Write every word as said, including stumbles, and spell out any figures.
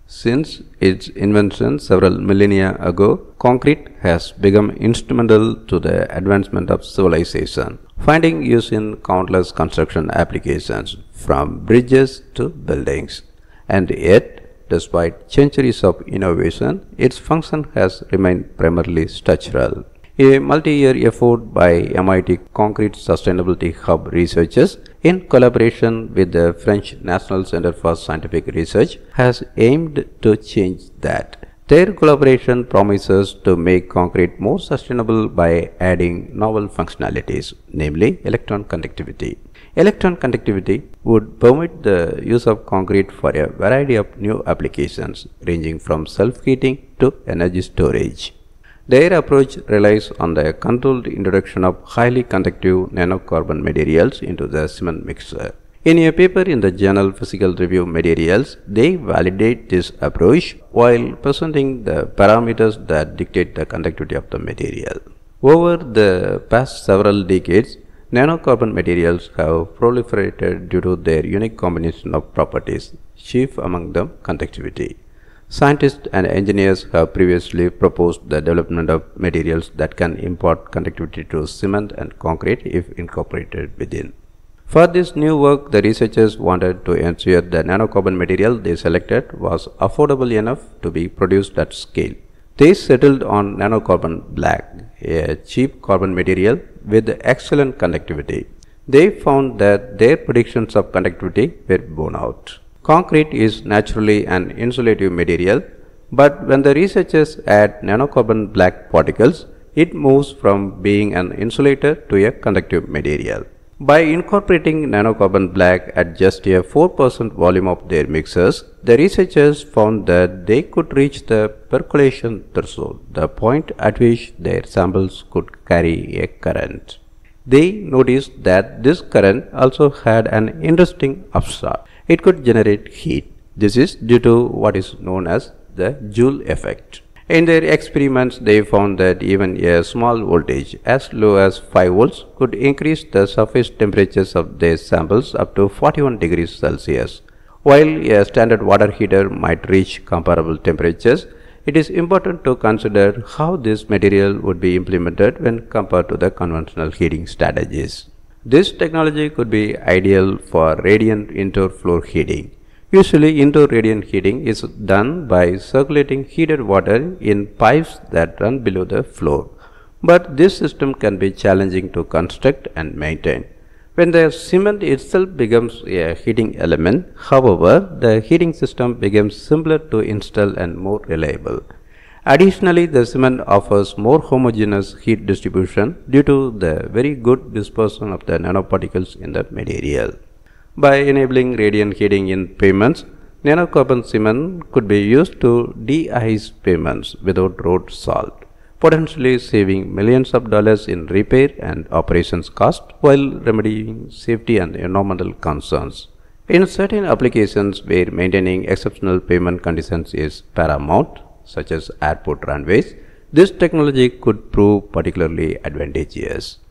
Since its invention several millennia ago, concrete has become instrumental to the advancement of civilization, finding use in countless construction applications, from bridges to buildings. And yet, despite centuries of innovation, its function has remained primarily structural. A multi-year effort by M I T Concrete Sustainability Hub researchers in collaboration with the French National Center for Scientific Research has aimed to change that. Their collaboration promises to make concrete more sustainable by adding novel functionalities, namely electron conductivity. Electron conductivity would permit the use of concrete for a variety of new applications, ranging from self-heating to energy storage. Their approach relies on the controlled introduction of highly conductive nanocarbon materials into the cement mixer. In a paper in the journal Physical Review Materials, they validate this approach while presenting the parameters that dictate the conductivity of the material. Over the past several decades, nanocarbon materials have proliferated due to their unique combination of properties, chief among them conductivity. Scientists and engineers have previously proposed the development of materials that can impart conductivity to cement and concrete if incorporated within. For this new work, the researchers wanted to ensure the nanocarbon material they selected was affordable enough to be produced at scale. They settled on nanocarbon black, a cheap carbon material with excellent conductivity. They found that their predictions of conductivity were borne out. Concrete is naturally an insulative material, but when the researchers add nanocarbon black particles, it moves from being an insulator to a conductive material. By incorporating nanocarbon black at just a four percent volume of their mixers, the researchers found that they could reach the percolation threshold, the point at which their samples could carry a current. They noticed that this current also had an interesting upside. It could generate heat. This is due to what is known as the Joule effect. In their experiments, they found that even a small voltage as low as five volts could increase the surface temperatures of their samples up to forty-one degrees Celsius. While a standard water heater might reach comparable temperatures, it is important to consider how this material would be implemented when compared to the conventional heating strategies. This technology could be ideal for radiant indoor floor heating. Usually, indoor radiant heating is done by circulating heated water in pipes that run below the floor. But this system can be challenging to construct and maintain. When the cement itself becomes a heating element, however, the heating system becomes simpler to install and more reliable. Additionally, the cement offers more homogeneous heat distribution due to the very good dispersion of the nanoparticles in the material. By enabling radiant heating in pavements, nanocarbon cement could be used to de-ice pavements without road salt, potentially saving millions of dollars in repair and operations cost while remedying safety and environmental concerns. In certain applications where maintaining exceptional pavement conditions is paramount, such as airport runways, this technology could prove particularly advantageous.